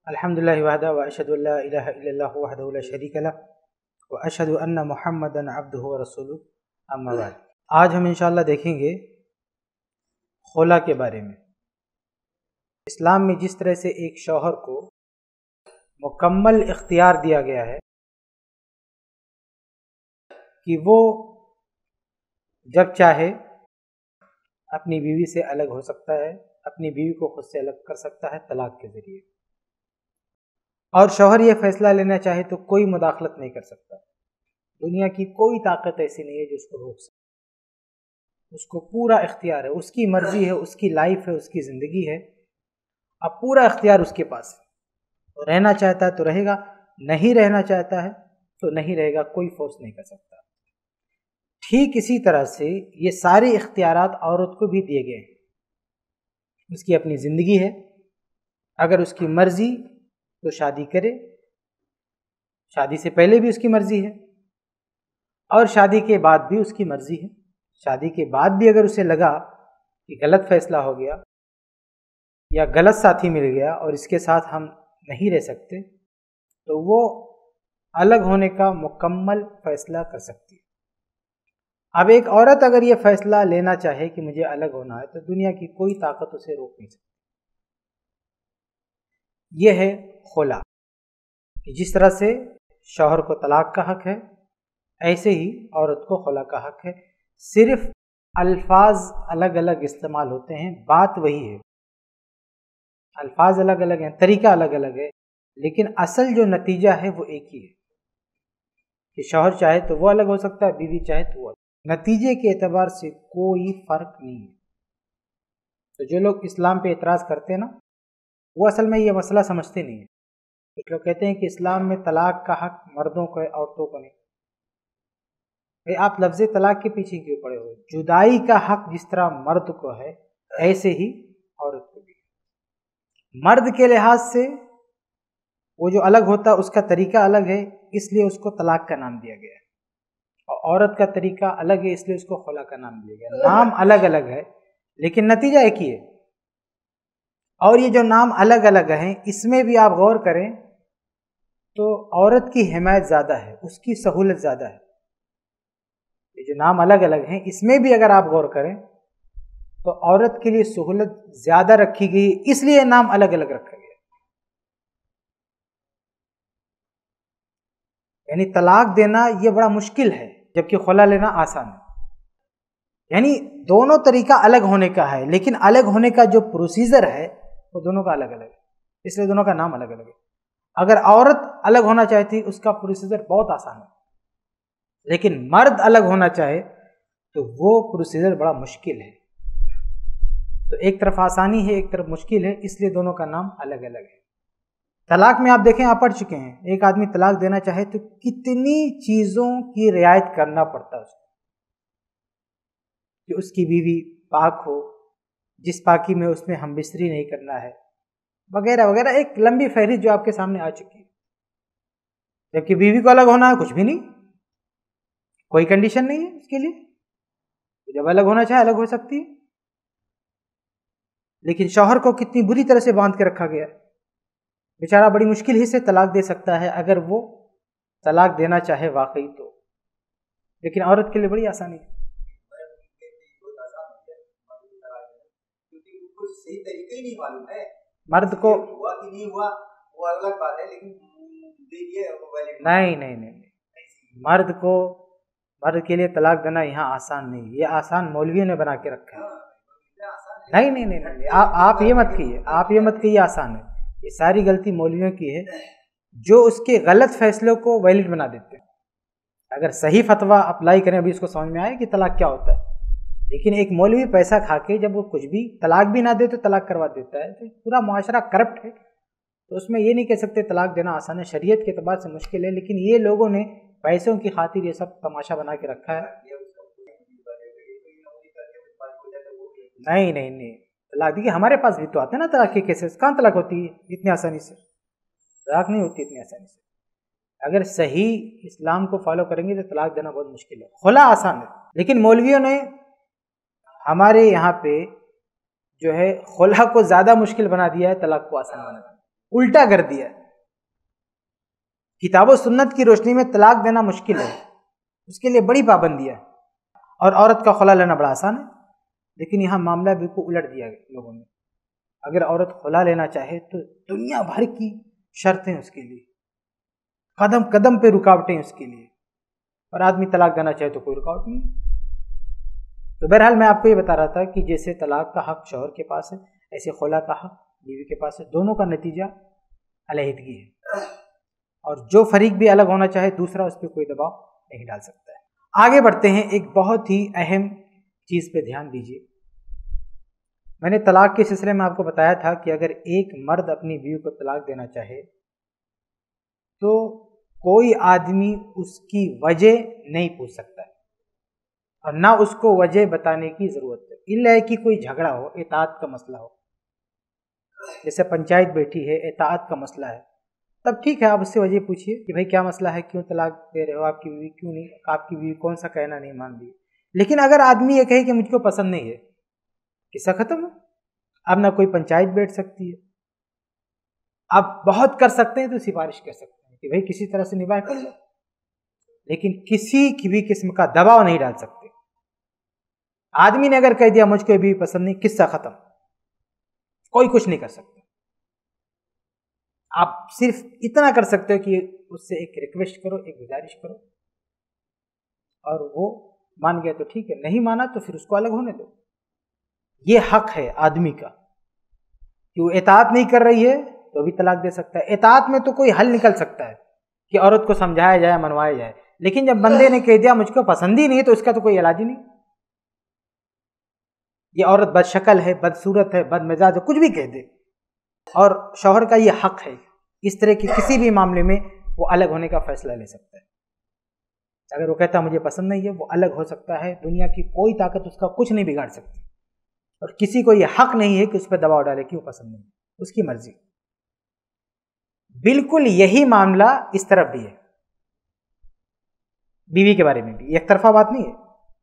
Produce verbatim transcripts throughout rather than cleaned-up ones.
الحمدللہ وحدہ واشہد ان لا الہ الا اللہ وحدہ لا شریک لہ واشہد ان محمدا عبدہ ورسولہ اما بعد۔ آج ہم انشاءاللہ دیکھیں گے خلا کے بارے میں۔ اسلام میں جس طرح سے ایک شوہر کو مکمل اختیار دیا گیا ہے کہ وہ جب چاہے اپنی بیوی سے الگ ہو سکتا ہے، اپنی بیوی کو خود سے الگ کر سکتا ہے طلاق کے ذریعے، اور شوہر یہ فیصلہ لینا چاہے تو کوئی مداخلت نہیں کر سکتا۔ دنیا کی کوئی طاقت ایسی نہیں ہے جو اس کو روک سکے، اس کو پورا اختیار ہے، اس کی مرضی ہے، اس کی لائف ہے، اس کی زندگی ہے، اب پورا اختیار اس کے پاس ہے۔ رہنا چاہتا ہے تو رہے گا، نہیں رہنا چاہتا ہے تو نہیں رہے گا، کوئی فورس نہیں کر سکتا۔ ٹھیک اسی طرح سے یہ سارے اختیارات عورت کو بھی دیے گئے ہیں۔ اس کی اپنی زندگی ہے، اگر اس کی مرضی تو شادی کرے، شادی سے پہلے بھی اس کی مرضی ہے اور شادی کے بعد بھی اس کی مرضی ہے۔ شادی کے بعد بھی اگر اسے لگا کہ غلط فیصلہ ہو گیا یا غلط ساتھی مل گیا اور اس کے ساتھ ہم نہیں رہ سکتے تو وہ الگ ہونے کا مکمل فیصلہ کر سکتی ہے۔ اب ایک عورت اگر یہ فیصلہ لینا چاہے کہ مجھے الگ ہونا ہے تو دنیا کی کوئی طاقت اسے روک نہیں سکتی۔ یہ ہے خلا، کہ جس طرح سے شوہر کو طلاق کا حق ہے ایسے ہی عورت کو خلا کا حق ہے، صرف الفاظ الگ الگ استعمال ہوتے ہیں، بات وہی ہے، الفاظ الگ الگ ہیں، طریقہ الگ الگ ہے، لیکن اصل جو نتیجہ ہے وہ ایک ہی ہے کہ شوہر چاہے تو وہ الگ ہو سکتا ہے، بیوی چاہے تو وہ الگ۔ نتیجے کے اعتبار سے کوئی فرق نہیں ہے۔ تو جو لوگ اسلام پہ اعتراض کرتے ہیں نا، وہ اصل میں یہ مسئلہ سمجھتے نہیں ہیں۔ کچھ لوگ کہتے ہیں کہ اسلام میں طلاق کا حق مردوں کو ہے، عورتوں کو نہیں۔ بھئی آپ لفظ طلاق کے پیچھے کیوں پڑے ہوئے؟ جدائی کا حق جس طرح مرد کو ہے ایسے ہی عورت کو بھی ہے۔ مرد کے لحاظ سے وہ جو الگ ہوتا ہے اس کا طریقہ الگ ہے، اس لیے اس کو طلاق کا نام دیا گیا ہے، اور عورت کا طریقہ الگ ہے، اس لیے اس کو خلا کا نام دیا گیا ہے۔ نام الگ الگ ہے لیکن نتیجہ ایک ہی ہے۔ اور یہ جو نام الگ الگ ہیں اس میں بھی آپ غور کریں تو عورت کی حمایت زیادہ ہے، اس کی سہولت زیادہ ہے۔ یہ جو نام الگ الگ ہیں اس میں بھی اگر آپ غور کریں تو عورت کے لیے سہولت زیادہ رکھی گئی، اس لیے نام الگ الگ رکھا گیا۔ یعنی طلاق دینا یہ بڑا مشکل ہے جبکہ خلا لینا آسان ہے۔ یعنی دونوں طریقہ الگ ہونے کا ہے لیکن الگ ہونے کا جو پروسیجر ہے وہ دونوں کا الگ الگ ہے، اس لیے دونوں کا نام الگ الگ ہے۔ اگر عورت الگ ہونا چاہتی اس کا پروسیجر بہت آسان ہے، لیکن مرد الگ ہونا چاہے تو وہ پروسیجر بڑا مشکل ہے۔ تو ایک طرف آسانی ہے، ایک طرف مشکل ہے، اس لیے دونوں کا نام الگ الگ ہے۔ طلاق میں آپ دیکھیں، آپ پڑھ چکے ہیں، ایک آدمی طلاق دینا چاہے تو کتنی چیزوں کی رعایت کرنا پڑتا ہے اس کو، کہ اس کی بیوی پاک ہو، جس پاکی میں اس میں ہم بستری نہیں کرنا ہے، وغیرہ وغیرہ، ایک لمبی فہرست جو آپ کے سامنے آ چکی ہے۔ جبکہ بیوی کو الگ ہونا ہے، کچھ بھی نہیں، کوئی کنڈیشن نہیں ہے اس کے لیے، جب الگ ہونا چاہے الگ ہو سکتی ہے۔ لیکن شوہر کو کتنی بری طرح سے باندھ کے رکھا گیا ہے، بیچارہ بڑی مشکل ہی سے طلاق دے سکتا ہے اگر وہ طلاق دینا چاہے واقعی تو، لیکن عورت کے لیے بڑی آسانی ہے۔ صحیح طریقے ہی نہیں معلوم ہے مرد کو ہوا کہ نہیں ہوا وہ الگ بات ہے، لیکن نہیں نہیں نہیں مرد کو مرد کے لیے طلاق دینا یہاں آسان نہیں، یہ آسان مولویوں نے بنا کے رکھا ہے۔ نہیں نہیں نہیں نہیں آپ یہ مت کہیے، آپ یہ مت کہیے آسان ہے، یہ ساری غلطی مولویوں کی ہے جو اس کے غلط فیصلوں کو ویلڈ بنا دیتے ہیں۔ اگر صحیح فتویٰ اپلائی کریں، ابھی اس کو سمجھ میں آئے کہ طلاق کیا ہوتا ہے، لیکن ایک مولوی پیسہ کھا کے جب وہ کچھ بھی طلاق بھی نہ دے تو طلاق کروا دیتا ہے، تو پورا معاشرہ کرپٹ ہے، تو اس میں یہ نہیں کہہ سکتے طلاق دینا آسان ہے، شریعت کے اعتبار سے مشکل ہے، لیکن یہ لوگوں نے پیسوں کی خاطر یہ سب تماشا بنا کے رکھا ہے۔ نہیں نہیں نہیں طلاق دیکھیے، ہمارے پاس بھی تو آتے ہیں نا طلاق کے کیسز، کہاں طلاق ہوتی ہے اتنی آسانی سے؟ طلاق نہیں ہوتی اتنی آسانی سے۔ اگر صحیح اسلام کو فالو کریں گے تو طلاق دینا بہت مشکل ہے، خلا آسان ہے، لیکن مولویوں نے ہمارے یہاں پہ جو ہے خلا کو زیادہ مشکل بنا دیا ہے، طلاق کو آسان بنا دیا۔ الٹا کر دیا. کتاب و سنت کی روشنی میں طلاق دینا مشکل ہے، اس کے لیے بڑی پابندیاں ہے، اور عورت کا خلا لینا بڑا آسان ہے. لیکن یہاں معاملہ بالکل الٹ دیا لوگوں نے. اگر عورت خلا لینا چاہے تو دنیا بھر کی شرطیں اس کے لیے، قدم قدم پہ رکاوٹیں اس کے لیے، اور آدمی طلاق دینا چاہے تو کوئی رکاوٹ نہیں. تو بہرحال میں آپ کو یہ بتا رہا تھا کہ جیسے طلاق کا حق شوہر کے پاس ہے، ایسے خلا کا حق بیوی کے پاس ہے. دونوں کا نتیجہ علیحدگی ہے، اور جو فریق بھی الگ ہونا چاہے دوسرا اس پہ کوئی دباؤ نہیں ڈال سکتا ہے. آگے بڑھتے ہیں. ایک بہت ہی اہم چیز پہ دھیان دیجیے. میں نے طلاق کے سلسلے میں آپ کو بتایا تھا کہ اگر ایک مرد اپنی بیوی کو طلاق دینا چاہے تو کوئی آدمی اس کی وجہ نہیں پوچھ سکتا ہے، اور نہ اس کو وجہ بتانے کی ضرورت ہے، الا کہ کوئی جھگڑا ہو، اطاعت کا مسئلہ ہو. جیسے پنچایت بیٹھی ہے، اطاعت کا مسئلہ ہے، تب ٹھیک ہے آپ اس سے وجہ پوچھیے کہ بھائی کیا مسئلہ ہے، کیوں طلاق دے رہے ہو، آپ کی بیوی کیوں نہیں، آپ کی بیوی کون سا کہنا نہیں مان رہی. لیکن اگر آدمی یہ کہے کہ مجھ کو پسند نہیں ہے، قصہ ختم ہو. اب نہ کوئی پنچایت بیٹھ سکتی ہے. آپ بہت کر سکتے ہیں تو سفارش کر سکتے ہیں کہ بھائی کسی طرح سے نباہ کر لو، لیکن کسی کی بھی قسم کا دباؤ نہیں ڈال سکتے. آدمی نے اگر کہہ دیا مجھ کو بھی پسند نہیں، قصہ ختم، کوئی کچھ نہیں کر سکتا. آپ صرف اتنا کر سکتے ہو کہ اس سے ایک ریکویسٹ کرو، ایک گزارش کرو، اور وہ مان گیا تو ٹھیک ہے، نہیں مانا تو پھر اس کو الگ ہونے دو. یہ حق ہے آدمی کا کہ وہ اطاعت نہیں کر رہی ہے تو بھی طلاق دے سکتا ہے. اطاعت میں تو کوئی حل نکل سکتا ہے کہ عورت کو سمجھایا جائے، منوایا جائے، لیکن جب بندے نے کہہ دیا مجھ کو پسند ہی نہیں ہے تو اس کا تو کوئی علاج ہی نہیں. یہ عورت بد شکل ہے، بدصورت ہے، بد مزاج ہے، کچھ بھی کہہ دے، اور شوہر کا یہ حق ہے اس طرح کی کسی بھی معاملے میں وہ الگ ہونے کا فیصلہ لے سکتا ہے. اگر وہ کہتا مجھے پسند نہیں ہے، وہ الگ ہو سکتا ہے. دنیا کی کوئی طاقت اس کا کچھ نہیں بگاڑ سکتی، اور کسی کو یہ حق نہیں ہے کہ اس پہ دباؤ ڈالے کیوں پسند نہیں، اس کی مرضی. بالکل یہی معاملہ اس طرف بھی ہے، بیوی کے بارے میں بھی ایک طرفہ بات نہیں ہے.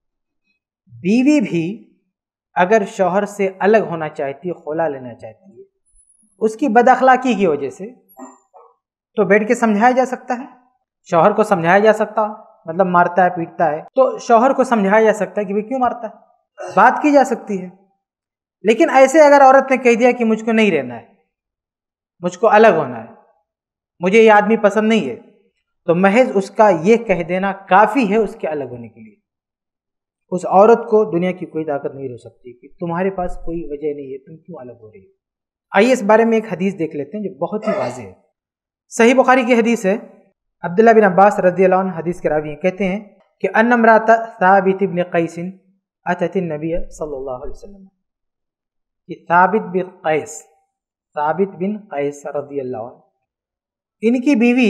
بیوی بھی اگر شوہر سے الگ ہونا چاہتی ہے، خلا لینا چاہتی ہے، اس کی بد اخلاقی کی وجہ سے، تو بیٹھ کے سمجھایا جا سکتا ہے. شوہر کو سمجھایا جا سکتا، مطلب مارتا ہے پیٹتا ہے تو شوہر کو سمجھایا جا سکتا ہے کہ کیوں مارتا ہے، بات کی جا سکتی ہے. لیکن ایسے اگر عورت نے کہہ دیا کہ مجھ کو نہیں رہنا ہے، مجھ کو الگ ہونا ہے، مجھے یہ آدمی پسند نہیں ہے، تو محض اس کا یہ کہہ دینا کافی ہے اس کے الگ ہونے کے لیے. اس عورت کو دنیا کی کوئی طاقت نہیں رو سکتی کہ تمہارے پاس کوئی وجہ نہیں ہے، تم کیوں الگ ہو رہی ہو. آئیے اس بارے میں ایک حدیث دیکھ لیتے ہیں جو بہت ہی واضح ہے. صحیح بخاری کی حدیث ہے. عبداللہ بن عباس رضی اللہ عنہ حدیث کے راوی ہیں، کہتے ہیں کہ ان امرأۃ ثابت بن قیس اتت النبی صلی اللہ علیہ وسلم. یہ ثابت بن قیس ثابت بن قیس رضی اللہ عنہ، ان کی بیوی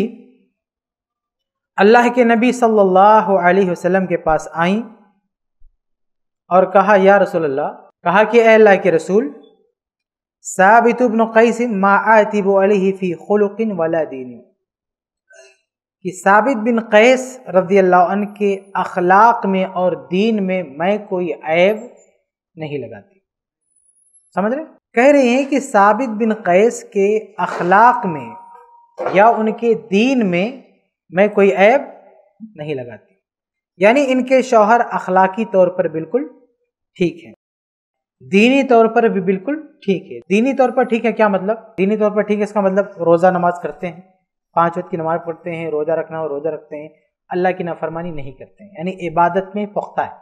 اللہ کے نبی صلی اللہ علیہ وسلم کے پاس آئیں اور کہا یا رسول اللہ، کہا کہ اے اللہ کے رسول، ثابت بن قیس ما اعتب علیہ فی خلق ولا دین، کہ ثابت بن قیس رضی اللہ عنہ کے اخلاق میں اور دین میں میں کوئی عیب نہیں لگاتی. سمجھ رہے؟ کہہ رہے ہیں کہ ثابت بن قیس کے اخلاق میں یا ان کے دین میں میں کوئی عیب نہیں لگاتی. یعنی ان کے شوہر اخلاقی طور پر بالکل ٹھیک ہے، دینی طور پر بھی بالکل ٹھیک ہے. دینی طور پر ٹھیک ہے کیا مطلب؟ دینی طور پر ٹھیک ہے اس کا مطلب روزہ نماز کرتے ہیں، پانچ وقت کی نماز پڑھتے ہیں، روزہ رکھنا ہو روزہ رکھتے ہیں، اللہ کی نافرمانی نہیں کرتے ہیں، یعنی عبادت میں پختہ ہے،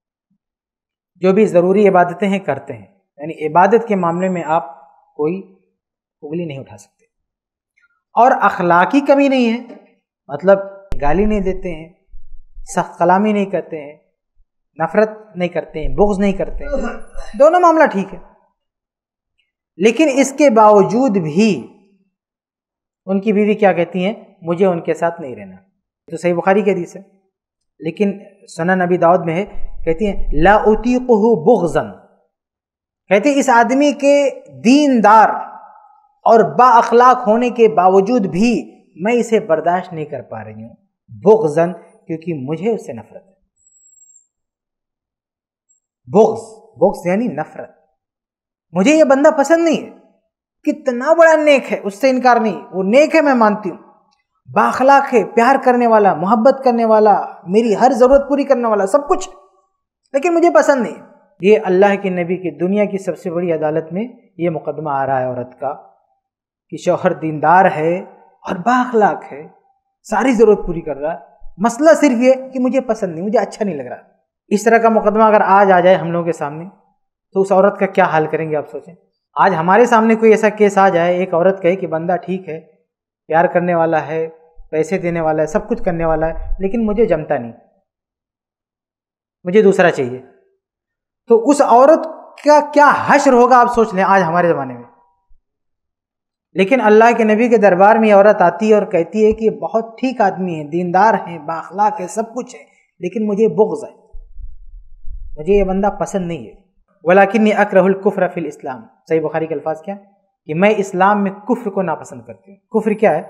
جو بھی ضروری عبادتیں ہیں کرتے ہیں. یعنی عبادت کے معاملے میں آپ کوئی انگلی نہیں اٹھا سکتے. اور اخلاقی کمی نہیں ہے، مطلب گالی نہیں دیتے ہیں، سخت کلامی نہیں کرتے ہیں، نفرت نہیں کرتے ہیں، بغض نہیں کرتے ہیں، دونوں معاملہ ٹھیک ہے. لیکن اس کے باوجود بھی ان کی بیوی کیا کہتی ہیں؟ مجھے ان کے ساتھ نہیں رہنا. تو صحیح بخاری کی حدیث ہے، لیکن سنن نبی داؤد میں ہے، کہتی ہیں لا اطیقہ بغضا، کہتے ہیں اس آدمی کے دیندار اور با اخلاق ہونے کے باوجود بھی میں اسے برداشت نہیں کر پا رہی ہوں، بغضاً، کیونکہ مجھے اس سے نفرت ہے. بغض بغض یعنی نفرت، مجھے یہ بندہ پسند نہیں ہے. कितना बड़ा नेक है, उससे इनकार नहीं, वो नेक है मैं मानती हूँ, बाखलाक है, प्यार करने वाला, मोहब्बत करने वाला, मेरी हर ज़रूरत पूरी करने वाला, सब कुछ, लेकिन मुझे पसंद नहीं। ये अल्लाह के नबी की दुनिया की सबसे बड़ी अदालत में ये मुकदमा आ रहा है औरत का कि शौहर दीनदार है और बाखलाक है, सारी ज़रूरत पूरी कर रहा है, मसला सिर्फ ये कि मुझे पसंद नहीं, मुझे अच्छा नहीं लग रहा। इस तरह का मुकदमा अगर आज आ जाए हम लोगों के सामने तो उस औरत का क्या हाल करेंगे आप सोचें। आज हमारे सामने कोई ऐसा केस आ जाए, एक औरत कहे कि बंदा ठीक है, प्यार करने वाला है, पैसे देने वाला है, सब कुछ करने वाला है, लेकिन मुझे जमता नहीं, मुझे दूसरा चाहिए, तो उस औरत का क्या हश्र होगा आप सोच लें आज हमारे ज़माने में। लेकिन अल्लाह के नबी के दरबार में ये औरत आती है और कहती है कि बहुत ठीक आदमी है, दीनदार है, बाखलाक है, सब कुछ है, लेकिन मुझे बुग़्ज़ है, मुझे ये बंदा पसंद नहीं है। वलाकिन्नी अकरहुल कुफ्र फिल इस्लाम, सही बुखारी के अल्फाज क्या कि मैं इस्लाम में कुफ्र को नापसंद करती हूँ। कुफ्र क्या है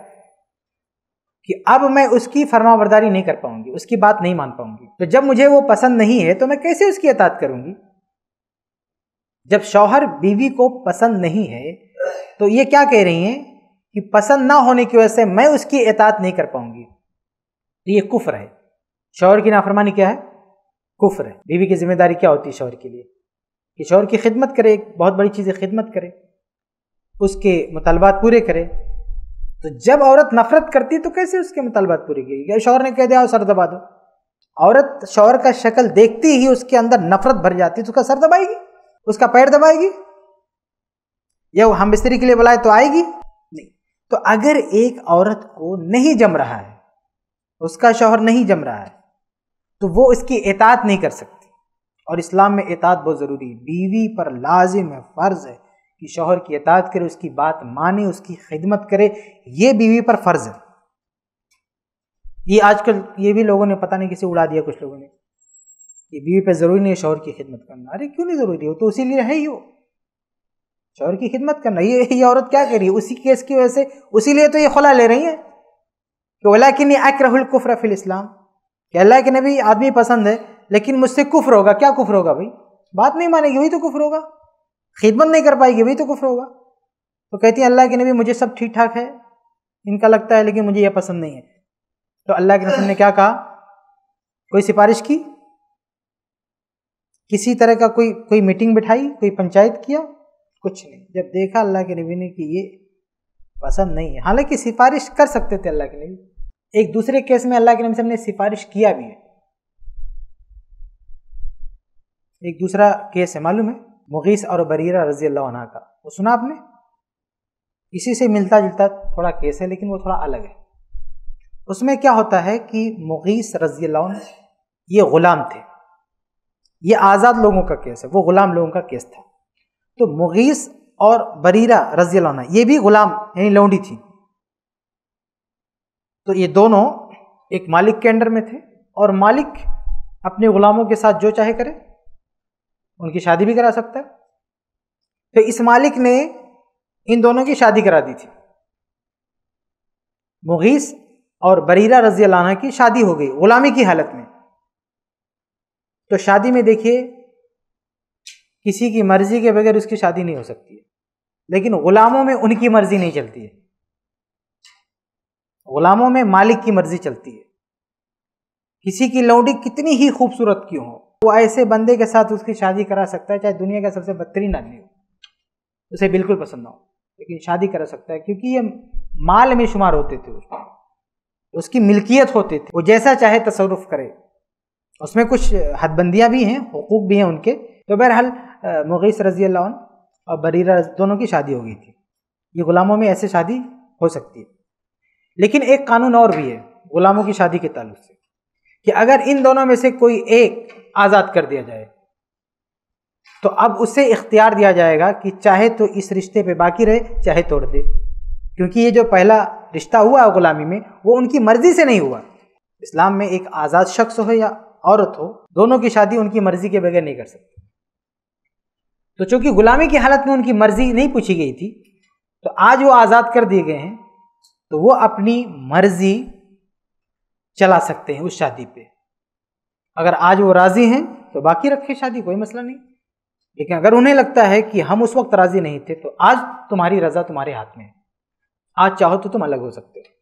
कि अब मैं उसकी फरमाबरदारी नहीं कर पाऊंगी, उसकी बात नहीं मान पाऊंगी। तो जब मुझे वो पसंद नहीं है तो मैं कैसे उसकी इताअत करूंगी। जब शौहर बीवी को पसंद नहीं है तो ये क्या कह रही हैं कि पसंद ना होने की वजह से मैं उसकी इताअत नहीं कर पाऊंगी, तो ये कुफ्र है। शौहर की नाफरमानी क्या है? कुफ्र है। बीवी की जिम्मेदारी क्या होती है शौहर के लिए कि शौहर की खिदमत करे, एक बहुत बड़ी चीज़ है खिदमत करे, उसके मुतालबात पूरे करे। तो जब औरत नफरत करती तो कैसे उसके मुतालबात पूरे करेगी? शौहर ने कह दिया सर दबा दो, औरत शौहर का शक्ल देखती ही उसके अंदर नफरत भर जाती, तो उसका सर दबाएगी, उसका पैर दबाएगी, या वो हम बिस्तरी के लिए बुलाए तो आएगी नहीं। तो अगर एक औरत को नहीं जम रहा है, उसका शौहर नहीं जम रहा है, तो वो इसकी इताअत नहीं कर सकती। और इस्लाम में इताअत बहुत ज़रूरी है, बीवी पर लाजिम है, फ़र्ज़ है कि शौहर की इताअत करे, उसकी बात माने, उसकी खिदमत करे, ये बीवी पर फ़र्ज़ है। ये आजकल ये भी लोगों ने पता नहीं किसे उड़ा दिया, कुछ लोगों ने कि बीवी पे ज़रूरी नहीं है शौहर की खिदमत करना। अरे क्यों नहीं ज़रूरी हो, तो उसी लिए है ही वो शौहर की खिदमत करना। ये ये औरत क्या कर रही है उसी केस की वजह से, उसी लिए तो ये खुला ले रही है कि वलाकिन्नी अकरहुल कुफ्र फिल इस्लाम, कि अल्लाह के नबी आदमी पसंद है लेकिन मुझसे कुफ्र होगा। क्या कुफ्र होगा भाई? बात नहीं मानेगी वही तो कुफ्र होगा, खिदमत नहीं कर पाएगी वही तो कुफ्र होगा। तो कहती है अल्लाह के नबी मुझे सब ठीक ठाक है, इनका लगता है, लेकिन मुझे यह पसंद नहीं है। तो अल्लाह के रसूल ने क्या कहा? कोई सिफारिश की, किसी तरह का कोई कोई मीटिंग बिठाई, कोई पंचायत किया? कुछ नहीं। जब देखा अल्लाह के नबी ने कि ये पसंद नहीं है, हालांकि सिफारिश कर सकते थे अल्लाह के नबी। एक दूसरे केस में अल्लाह के नबी ने सिफारिश किया भी है। एक दूसरा केस है, मालूम है, मुगीस और बरीरा रजी अल्लाह अन्हा का, वो सुना आपने? इसी से मिलता जुलता थोड़ा केस है, लेकिन वो थोड़ा अलग है। उसमें क्या होता है कि मुगीस रजी अल्लाह अन्हु ये गुलाम थे, ये आज़ाद लोगों का केस है, वो गुलाम लोगों का केस था। तो मुगीस और बरीरा रजी अल्लाह अन्हा ये भी गुलाम यानी लौंडी थी। तो ये दोनों एक मालिक के अंडर में थे, और मालिक अपने गुलामों के साथ जो चाहे करे, उनकी शादी भी करा सकता है। तो इस मालिक ने इन दोनों की शादी करा दी थी। मुगीस और बरीरा रजी अल्लाह अन्हा की शादी हो गई गुलामी की हालत में। तो शादी में देखिए किसी की मर्जी के बगैर उसकी शादी नहीं हो सकती है, लेकिन गुलामों में उनकी मर्जी नहीं चलती है, गुलामों में मालिक की मर्जी चलती है। किसी की लौंडी कितनी ही खूबसूरत क्यों हो, वो ऐसे बंदे के साथ उसकी शादी करा सकता है चाहे दुनिया का सबसे बदतरीन आदमी हो, उसे बिल्कुल पसंद ना हो, लेकिन शादी करा सकता है, क्योंकि ये माल में शुमार होते थे, उसमें उसकी मिल्कियत होते थे, वो जैसा चाहे तसर्रुफ करे। उसमें कुछ हदबंदियां भी हैं, हुकूक भी हैं उनके। तो बहरहाल मुगीस रजी अल्लाह अन्हु और बरीरा दोनों की शादी हो गई थी। ये गुलामों में ऐसे शादी हो सकती है, लेकिन एक कानून और भी है गुलामों की शादी के ताल्लुक से, कि अगर इन दोनों में से कोई एक आज़ाद कर दिया जाए तो अब उसे इख्तियार दिया जाएगा कि चाहे तो इस रिश्ते पे बाकी रहे, चाहे तोड़ दे, क्योंकि ये जो पहला रिश्ता हुआ है गुलामी में, वो उनकी मर्जी से नहीं हुआ। इस्लाम में एक आज़ाद शख्स हो या औरत हो, दोनों की शादी उनकी मर्जी के बगैर नहीं कर सकते। तो चूंकि गुलामी की हालत में उनकी मर्जी नहीं पूछी गई थी, तो आज वो आज़ाद कर दिए गए हैं, तो वो अपनी मर्जी चला सकते हैं उस शादी पे। अगर आज वो राजी हैं तो बाकी रखे शादी, कोई मसला नहीं, لیکن اگر انہیں لگتا ہے کہ ہم اس وقت راضی نہیں تھے تو آج تمہاری رضا تمہارے ہاتھ میں ہے، آج چاہو تو تم الگ ہو سکتے ہو۔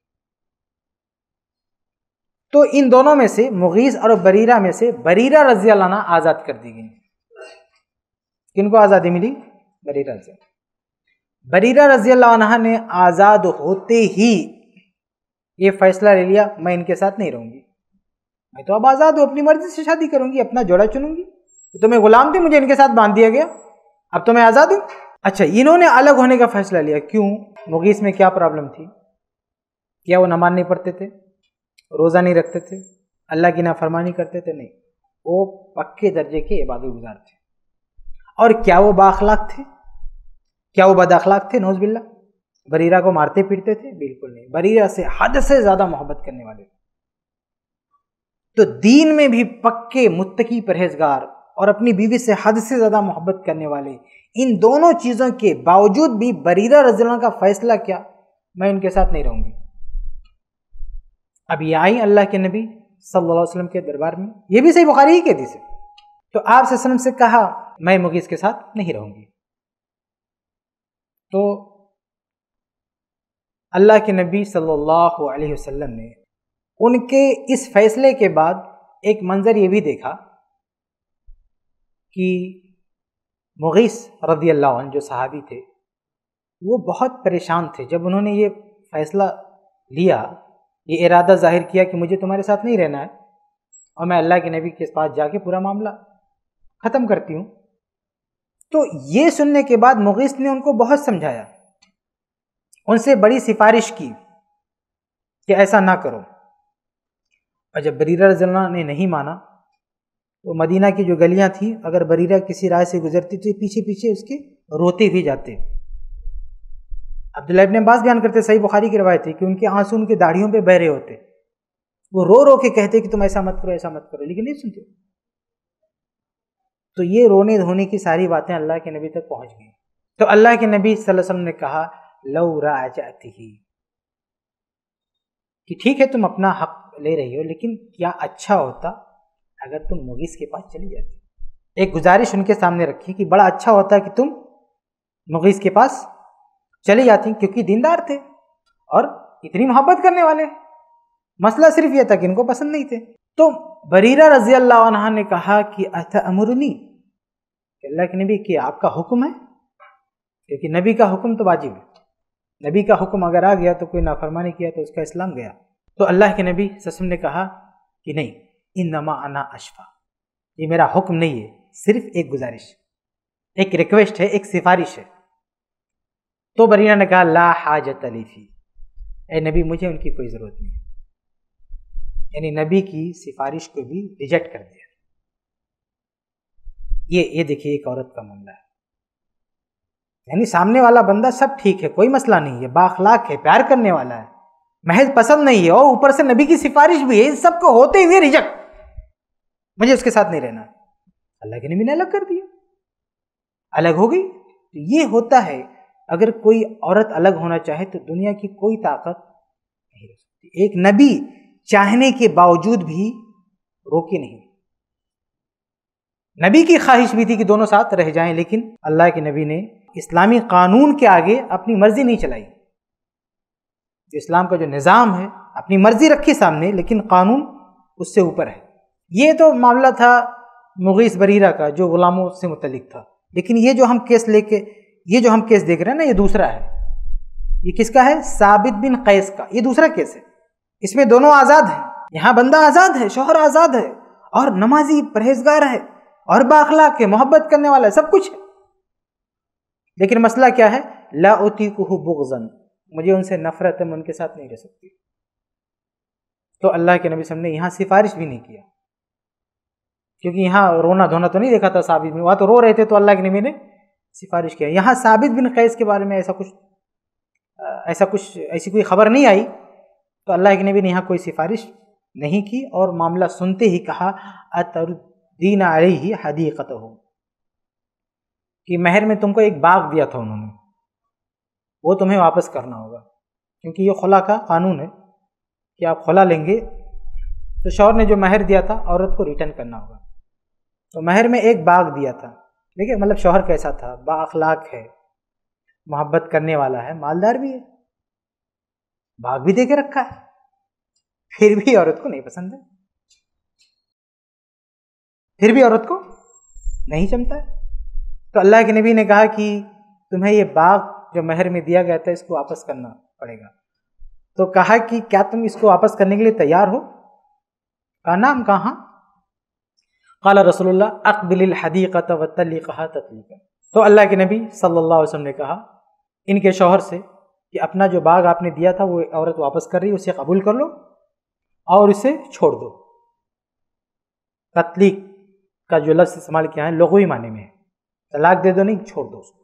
تو ان دونوں میں سے مغیث اور بریرہ میں سے بریرہ رضی اللہ عنہ آزاد کر دی گئی۔ کن کو آزادی ملی؟ بریرہ رضی اللہ عنہ۔ بریرہ رضی اللہ عنہ نے آزاد ہوتے ہی یہ فیصلہ لے لیا میں ان کے ساتھ نہیں رہوں گی، میں تو اب آزاد ہوں، اپنی مرضی سے شادی کروں گی، اپنا جوڑا چنوں گی، تو میں غلام تھی، مجھے ان کے ساتھ باندھ دیا گیا، اب تو میں آزاد ہوں۔ اچھا، انہوں نے الگ ہونے کا فیصلہ لیا، کیوں؟ مغیث میں کیا پرابلم تھی؟ کیا وہ نماز نہیں پڑھتے تھے، روزہ نہیں رکھتے تھے، اللہ کی نافرمانی کرتے تھے؟ نہیں، وہ پکے درجے کے عبادت گزار تھے۔ اور کیا وہ با اخلاق تھے؟ کیا وہ بد اخلاق تھے؟ نعوذ باللہ۔ بریرہ کو مارتے پیٹتے تھے؟ بالکل نہیں، بریرہ سے حد سے زیادہ محبت کرنے والے۔ تو دین میں بھی پکے متقی پرہیزگار اور اپنی بیوی سے حد سے زیادہ محبت کرنے والے، ان دونوں چیزوں کے باوجود بھی بریرہ رضی اللہ عنہ کا فیصلہ کیا؟ میں ان کے ساتھ نہیں رہوں گی۔ اب یہ آئی اللہ کے نبی صلی اللہ علیہ وسلم کے دربار میں، یہ بھی صحیح بخاری ہی کی حدیث ہے، تو آپ صلی اللہ علیہ وسلم سے کہا میں مغیث کے ساتھ نہیں رہوں گی۔ تو اللہ کے نبی صلی اللہ علیہ وسلم نے ان کے اس فیصلے کے بعد ایک منظر یہ بھی دیکھا کہ مغیث رضی اللہ عنہ جو صحابی تھے وہ بہت پریشان تھے جب انہوں نے یہ فیصلہ لیا، یہ ارادہ ظاہر کیا کہ مجھے تمہارے ساتھ نہیں رہنا ہے اور میں اللہ کے نبی کے پاس جا کے پورا معاملہ ختم کرتی ہوں۔ تو یہ سننے کے بعد مغیث نے ان کو بہت سمجھایا، ان سے بڑی سفارش کی کہ ایسا نہ کرو، اور جب بریرہ رضی اللہ عنہ نے نہیں مانا تو مدینہ کی جو گلیاں تھیں اگر بریرہ کسی راہ سے گزرتی تو پیچھے پیچھے اس کے روتے بھی جاتے۔ عبداللہ ابن عباس بیان کرتے، صحیح بخاری کی روایت ہے کہ ان کے آنسو ان کی داڑھیوں پہ بہ رہے ہوتے، وہ رو رو کے کہتے کہ تم ایسا مت کرو ایسا مت کرو، لیکن نہیں سنتے۔ تو یہ رونے دھونے کی ساری باتیں اللہ کے نبی تک پہنچ گئی۔ تو اللہ کے نبی صلی اللہ علیہ وسلم نے کہا لو راجعتہ، کہ ٹھیک ہے تم اپنا حق لے رہی ہو، لیکن کیا اچھا ہوتا اگر تم مغیث کے پاس چلی جاتی۔ ایک گزارش ان کے سامنے رکھی کہ بڑا اچھا ہوتا کہ تم مغیث کے پاس چلی جاتی، کیونکہ دیندار تھے اور اتنی محبت کرنے والے۔ مسئلہ صرف یہ تھا کہ ان کو پسند نہیں تھے۔ تو بریرہ رضی اللہ عنہ نے کہا کہ اتأمرنی، کہ اللہ کے نبی کہ آپ کا حکم ہے، کیونکہ نبی کا حکم تو واجب ہے، نبی کا حکم اگر آ گیا تو کوئی نافرمانی کیا تو اس کا اسلام گیا۔ تو اللہ کے نبی صلی اللہ علیہ وسلم نے کہا کہ نہیں، انما انا اشفا، یہ میرا حکم نہیں ہے، صرف ایک گزارش، ایک ریکویسٹ ہے، ایک سفارش ہے۔ تو بریرہ نے کہا لا حاجت لی فی، اے نبی مجھے ان کی کوئی ضرورت نہیں، یعنی نبی کی سفارش کو بھی ریجیکٹ کر دیا۔ یہ یہ دیکھیے ایک عورت کا معاملہ ہے، یعنی سامنے والا بندہ سب ٹھیک ہے، کوئی مسئلہ نہیں ہے، بااخلاق ہے، پیار کرنے والا ہے، محض پسند نہیں ہے، اور اوپر سے نبی کی سفارش بھی ہے، ان سب کو ہوتے ہوئے ریجیکٹ، مجھے اس کے ساتھ نہیں رہنا۔ اللہ کے نبی نے الگ کر دیا، الگ ہو گئی۔ تو یہ ہوتا ہے اگر کوئی عورت الگ ہونا چاہے تو دنیا کی کوئی طاقت نہیں رہ سکتی۔ ایک نبی چاہنے کے باوجود بھی روکے نہیں، نبی کی خواہش بھی تھی کہ دونوں ساتھ رہ جائیں، لیکن اللہ کے نبی نے اسلامی قانون کے آگے اپنی مرضی نہیں چلائی۔ اسلام کا جو نظام ہے اپنی مرضی رکھی سامنے، لیکن قانون اس سے اوپر ہے۔ یہ تو معاملہ تھا مغیث بریرہ کا جو غلاموں سے متعلق تھا، لیکن یہ جو ہم کیس لے کے یہ جو ہم کیس دیکھ رہے ہیں نا، یہ دوسرا ہے۔ یہ کس کا ہے؟ ثابت بن قیس کا، یہ دوسرا کیس ہے۔ اس میں دونوں آزاد ہیں، یہاں بندہ آزاد ہے، شوہر آزاد ہے، اور نمازی پرہیزگار ہے، اور بااخلاق ہے، محبت کرنے والا ہے، سب کچھ ہے، لیکن مسئلہ کیا ہے؟ لا اطیقہ بغضا، مجھے ان سے نفرت ہے، میں ان کے ساتھ نہیں رہ سکتی۔ تو اللہ کے نبی صلی اللہ علیہ وسلم نے یہاں سفارش بھی نہیں کیا، کیونکہ یہاں رونا دھونا تو نہیں دیکھا تھا ثابت بن، وہاں تو رو رہے تھے، تو اللہ کے نبی نے سفارش کیا۔ یہاں ثابت بن قیس کے بارے میں ایسا کچھ ایسا کچھ ایسی کوئی خبر نہیں آئی، تو اللہ کے نبی نے یہاں کوئی سفارش نہیں کی، اور معاملہ سنتے ہی کہا اتردین علیہ حدیقتہ، کہ مہر میں تم کو ایک باغ دیا تھا انہوں نے، وہ تمہیں واپس کرنا ہوگا، کیونکہ یہ خلا کا قانون ہے کہ آپ خلا لیں گے تو شوہر نے جو مہر دیا تھا عورت کو ریٹرن کرنا ہوگا۔ تو مہر میں ایک باغ دیا تھا، دیکھیے مطلب شوہر کیسا تھا، با اخلاق ہے، محبت کرنے والا ہے، مالدار بھی ہے، باغ بھی دے کے رکھا ہے، پھر بھی عورت کو نہیں پسند ہے، پھر بھی عورت کو نہیں جمتا ہے. تو اللہ کے نبی نے کہا کہ تمہیں یہ باغ جو مہر میں دیا گیا تھا اس کو واپس کرنا پڑے گا. تو کہا کہ کیا تم اس کو واپس کرنے کے لیے تیار ہو؟ کہا نام. کہاں؟ قال رسول اللہ اقبل الحدیقۃ وطلقها تطلیقا. تو اللہ کے نبی صلی اللہ علیہ وسلم نے کہا ان کے شوہر سے کہ اپنا جو باغ آپ نے دیا تھا وہ عورت واپس کر رہی ہے، اسے قبول کر لو اور اسے چھوڑ دو. تطلیق کا جو لفظ استعمال کیا ہے لغوی معنی میں ہے، طلاق دے دو نہیں، چھوڑ دو اس کو.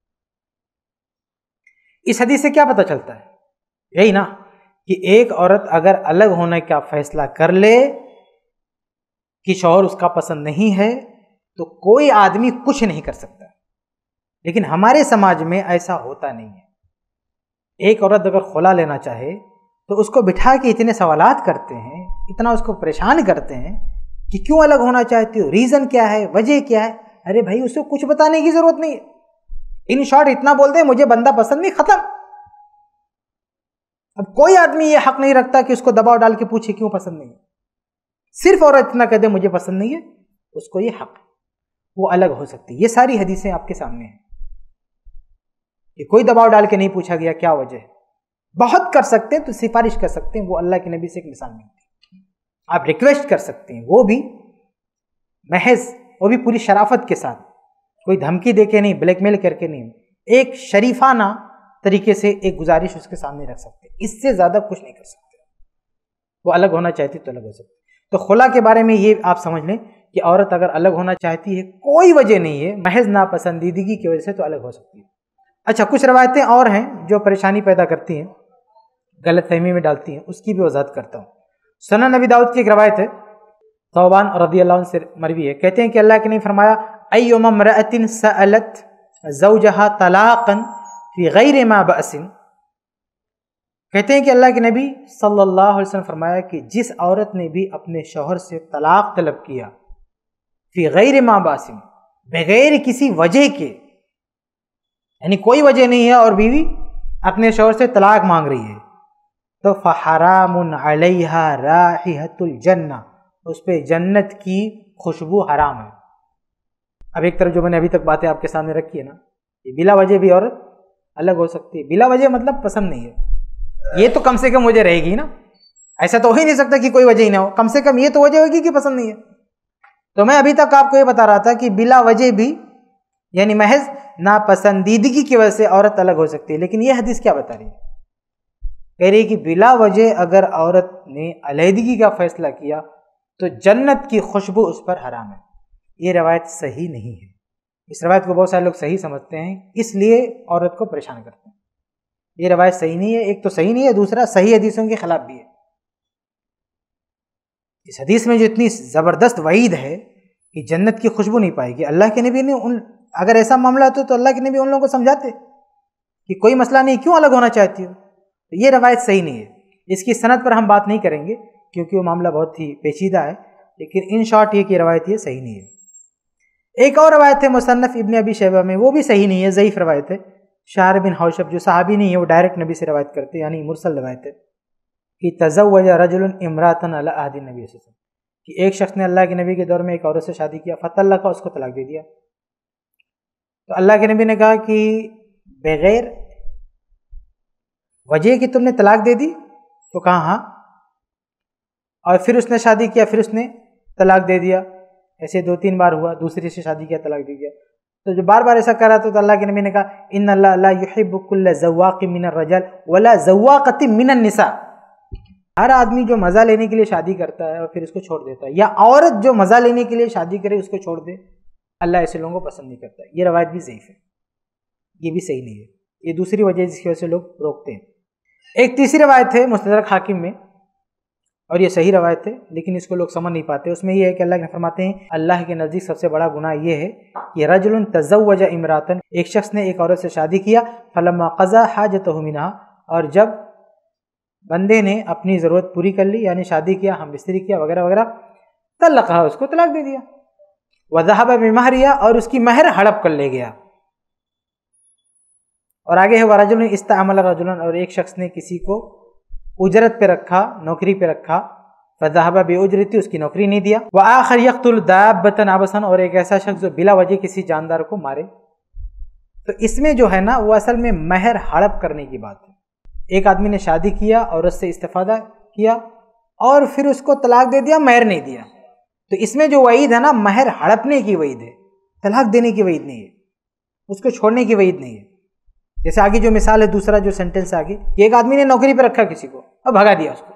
اس حدیث سے کیا پتہ چلتا ہے؟ یہی نا کہ ایک عورت اگر الگ ہونے کا فیصلہ کر لے کہ شوہر اس کا پسند نہیں ہے تو کوئی آدمی کچھ نہیں کر سکتا. لیکن ہمارے سماج میں ایسا ہوتا نہیں ہے. ایک عورت اگر خلا لینا چاہے تو اس کو بٹھا کے اتنے سوالات کرتے ہیں، اتنا اس کو پریشان کرتے ہیں کہ کیوں الگ ہونا چاہتی ہو، ریزن کیا ہے، وجہ کیا ہے. ارے بھائی اسے کچھ بتانے کی ضرورت نہیں ہے. ان شارٹ اتنا بول دیں مجھے بندہ پسند نہیں، ختم. اب کوئی آدمی یہ حق نہیں رکھتا کہ اس کو دباؤ ڈال کے پوچھے کیوں پسند نہیں ہے. صرف عورت اتنا کہہ دے مجھے پسند نہیں ہے، اس کو یہ حق ہے، وہ الگ ہو سکتی. یہ ساری حدیثیں آپ کے سامنے ہیں کہ کوئی دباؤ ڈال کے نہیں پوچھا گیا کیا وجہ ہے. بہت کر سکتے ہیں تو سفارش کر سکتے ہیں، وہ اللہ کے نبی سے ایک مثال ملتی ہے. آپ ریکویسٹ کر سکتے ہیں، وہ بھی محض، وہ بھی پوری شرافت کے ساتھ، کوئی دھمکی دے کے نہیں، بلیک میل کر کے نہیں، ایک شریفانہ طریقے سے ایک گزارش اس کے سامنے رکھ سکتے ہیں. اس سے زیادہ کچھ نہیں کر سکتے. وہ الگ ہونا چاہتی تو الگ ہو سکتی. تو خلا کے بارے میں یہ آپ سمجھ لیں کہ عورت اگر الگ ہونا چاہتی ہے کوئی وجہ نہیں ہے، محض ناپسندیدگی کی وجہ سے تو الگ ہو سکتی ہے. اچھا کچھ روایتیں اور ہیں جو پریشانی پیدا کرتی ہیں، غلط فہمی میں ڈالتی ہیں، اس کی بھی وضاحت کرتا ہوں. سنن نبی داؤد کی ایک روایت ہے، ثوبان رضی اللہ عنہ سے مروی ہے، کہتے ہیں کہ اللہ کے نے فرمایا ایما امرأۃ سألت زوجہا طلاقا فی غیر ما بأس. کہتے ہیں کہ اللہ کے نبی صلی اللہ علیہ وسلم فرمایا کہ جس عورت نے بھی اپنے شوہر سے طلاق طلب کیا فی غیر ما بأس، بغیر کسی وجہ کے، یعنی کوئی وجہ نہیں ہے اور بیوی اپنے شوہر سے طلاق مانگ رہی ہے، تو فحرام علیہا رائحۃ الجنہ، اس پہ جنت کی خوشبو حرام ہے. اب ایک طرف جو میں نے ابھی تک باتیں آپ کے سامنے رکھی ہے نا، یہ بلا وجہ بھی عورت الگ ہو سکتی ہے. بلا وجہ مطلب پسند نہیں ہے، یہ تو کم سے کم مجھے رہے گی نا، ایسا تو ہو ہی نہیں سکتا کہ کوئی وجہ ہی نہ ہو، کم سے کم یہ تو وجہ ہوگی کہ پسند نہیں ہے. تو میں ابھی تک آپ کو یہ بتا رہا تھا کہ بلا وجہ بھی، یعنی محض ناپسندیدگی کی وجہ سے عورت الگ ہو سکتی ہے. لیکن یہ حدیث کیا بتا رہی ہے؟ کہہ رہی ہے کہ بلا وجہ اگر عورت نے علیحدگی کا فیصلہ کیا تو جنت کی خوشبو اس پر حرام ہے. یہ روایت صحیح نہیں ہے. اس روایت کو بہت سارے لوگ صحیح سمجھتے ہیں، اس لیے عورت کو پریشان کرتے ہیں. یہ روایت صحیح نہیں ہے. ایک تو صحیح نہیں ہے، دوسرا صحیح حدیثوں کے خلاف بھی ہے. اس حدیث میں جو اتنی زبردست وعید ہے کہ جنت کی خوشبو نہیں پائے گی، اللہ کے نبی نے ان اگر ایسا معاملہ ہوتا تو اللہ کے نبی ان لوگوں کو سمجھاتے کہ کوئی مسئلہ نہیں، کیوں الگ ہونا چاہتی ہو. تو یہ روایت صحیح نہیں ہے. اس کی سند پر ہم بات نہیں کریں گے کیونکہ وہ معاملہ بہت ہی پیچیدہ ہے، لیکن ان شارٹ یہ کہ روایت یہ صحیح نہیں ہے. ایک اور روایت ہے مصنف ابن ابی شیبہ میں، وہ بھی صحیح نہیں ہے، ضعیف روایت ہے. شعر بن حوشب جو صحابی نہیں ہے، وہ ڈائریکٹ نبی سے روایت کرتے ہیں، یعنی مرسل روایت ہے کہ تزوج رجل امرأة علی عہد النبی صلی اللہ علیہ وسلم، کہ ایک شخص نے اللہ کے نبی کے دور میں ایک عورت سے شادی کیا، فطلقها، اس کو طلاق دے دیا. تو اللہ کے نبی نے کہا کہ بغیر وجہ کہ تم نے طلاق دے دی؟ تو کہا ہاں. اور پھر اس نے شادی کیا، پھر اس نے طلاق دے دیا. ایسے دو تین بار ہوا، دوسری سے شادی کیا، طلاق دے دیا. تو جو بار بار ایسا کر رہا تھا تو اللہ کے نبی نے کہا ان اللہ لا یحب کل ذواق من الرجال ولا ذواقۃ من النساء. ہر آدمی جو مزہ لینے کے لیے شادی کرتا ہے اور پھر اس کو چھوڑ دیتا ہے، یا عورت جو مزہ لینے کے لیے شادی کرے اس کو چھوڑ دے، اللہ ایسے لوگوں کو پسند نہیں کرتا. یہ روایت بھی ضعیف ہے، یہ بھی صحیح نہیں ہے. یہ دوسری وجہ جس کی وجہ سے لوگ روکتے ہیں. ایک تیسری روایت ہے مستدرک حاکم میں، اور یہ صحیح روایت ہے لیکن اس کو لوگ سمجھ نہیں پاتے. اس میں یہ ہے کہ اللہ کے فرماتے ہیں اللہ کے نزدیک سب سے بڑا گناہ یہ ہے کہ رجل تزوج امرأة، ایک شخص نے ایک عورت سے شادی کیا، فلما قضى حاجته منها، اور جب بندے نے اپنی ضرورت پوری کر لی، یعنی شادی کیا، ہم بستری کیا وغیرہ وغیرہ، طلقها، اس کو طلاق دے دیا. وذهب بمہریہ، اور اس کی مہر ہڑپ کر لے گیا. اور آگے ہے ورجل استعمل رجلا، اور ایک شخص نے کسی کو اجرت پہ رکھا، نوکری پہ رکھا، فذهب باجرتی، اس کی نوکری نہیں دیا. وآخر یقتل دابۃ عبثا، اور ایک ایسا شخص جو بلا وجہ کسی جاندار کو مارے. تو اس میں جو ہے نا وہ اصل میں مہر ہڑپ کرنے کی بات ہے. ایک آدمی نے شادی کیا، عورت سے استفادہ کیا اور پھر اس کو طلاق دے دیا، مہر نہیں دیا. تو اس میں جو وعید ہے نا مہر ہڑپنے کی وعید ہے، طلاق دینے کی وعید نہیں ہے، اس کو چھوڑنے کی وعید نہیں ہے. جیسے آگے جو مثال ہے، دوسرا جو سینٹنس آگے، ایک آدمی نے نوکری پہ رکھا کسی کو اور بھگا دیا اس کو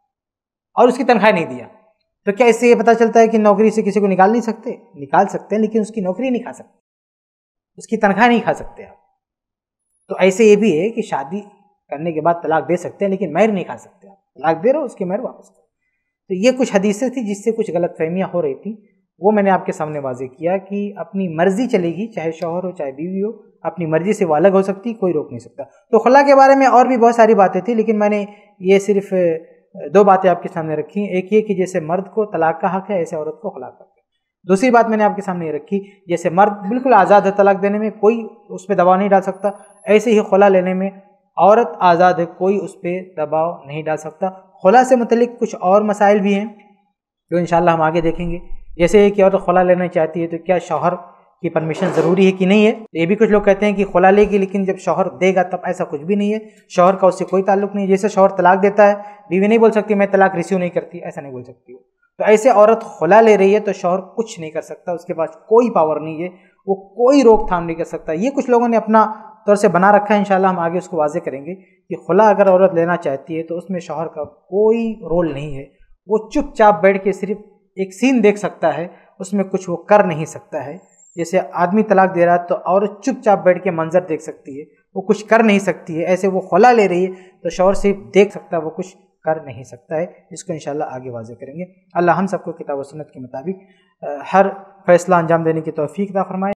اور اس کی تنخواہ نہیں دیا. تو کیا اس سے یہ پتہ چلتا ہے کہ نوکری سے کسی کو نکال نہیں سکتے؟ نکال سکتے ہیں، لیکن اس کی نوکری نہیں کھا سکتے، اس کی تنخواہ نہیں کھا سکتے آپ. تو ایسے یہ بھی ہے کہ شادی کرنے کے بعد طلاق دے سکتے ہیں لیکن مہر نہیں کھا سکتے آپ. طلاق دے رہے ہو، اس کی مہر واپس کرو. تو یہ کچھ حدیثیں تھیں جس سے کچھ غلط فہمیاں ہو رہی تھیں، وہ میں نے آپ کے سامنے واضح کیا کہ اپنی مرضی چلے گی، چاہے شوہر ہو چاہے بیوی ہو، اپنی مرضی سے وہ الگ ہو سکتی، کوئی روک نہیں سکتا. تو خلا کے بارے میں اور بھی بہت ساری باتیں تھیں، لیکن میں نے یہ صرف دو باتیں آپ کے سامنے رکھی. ایک یہ کہ جیسے مرد کو طلاق کا حق ہے، ایسے عورت کو خلا کا حق ہے. دوسری بات میں نے آپ کے سامنے یہ رکھی، جیسے مرد بالکل آزاد ہے طلاق دینے میں، کوئی اس پہ دباؤ نہیں ڈال سکتا، ایسے ہی خلا لینے میں عورت آزاد ہے، کوئی اس پہ دباؤ نہیں ڈال سکتا. خلا سے متعلق کچھ اور مسائل بھی ہیں جو انشاءاللہ ہم آگے دیکھیں گے. جیسے کہ عورت خلا لینا چاہتی ہے تو کیا شوہر کی پرمیشن ضروری ہے کہ نہیں ہے؟ یہ بھی کچھ لوگ کہتے ہیں کہ خلا لے گی لیکن جب شوہر دے گا تب. ایسا کچھ بھی نہیں ہے، شوہر کا اس سے کوئی تعلق نہیں. جیسے شوہر طلاق دیتا ہے، بیوی نہیں بول سکتی میں طلاق ریسیو نہیں کرتی، ایسا نہیں بول سکتی وہ. تو ایسے عورت خلا لے رہی ہے تو شوہر کچھ نہیں کر سکتا، اس کے پاس کوئی پاور نہیں ہے، وہ کوئی روک تھام نہیں کر سکتا. یہ کچھ لوگوں نے اپنا طور سے بنا رکھا ہے، انشاءاللہ ہم آگے اس کو واضح کریں گے کہ خلا اگر عورت لینا چاہتی ہے تو اس میں شوہر کا کوئی رول نہیں ہے. وہ چپ چاپ بیٹھ کے صرف ایک سین دیکھ سکتا ہے، اس میں کچھ وہ کر نہیں سکتا ہے. جیسے آدمی طلاق دے رہا ہے تو عورت چپ چاپ بیٹھ کے منظر دیکھ سکتی ہے، وہ کچھ کر نہیں سکتی ہے. ایسے وہ خلا لے رہی ہے تو شوہر صرف دیکھ سکتا ہے، وہ کچھ کر نہیں سکتا ہے. اس کو انشاءاللہ آگے واضح کریں گے. اللہ ہم سب کو کتاب و سنت کے مطابق ہر فیصلہ انجام دینے کی توفیق عطا فرمائے.